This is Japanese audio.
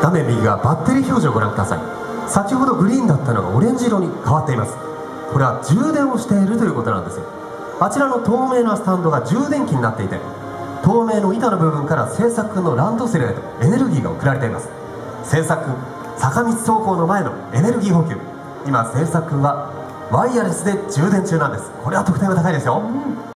画面右がバッテリー表示をご覧ください。先ほどグリーンだったのがオレンジ色に変わっています。これは充電をしているということなんですよ。あちらの透明なスタンドが充電器になっていて、透明の板の部分から製作のランドセルへとエネルギーが送られています。製作坂道走行の前のエネルギー補給、今製作はワイヤレスで充電中なんです。これは得点が高いですよ。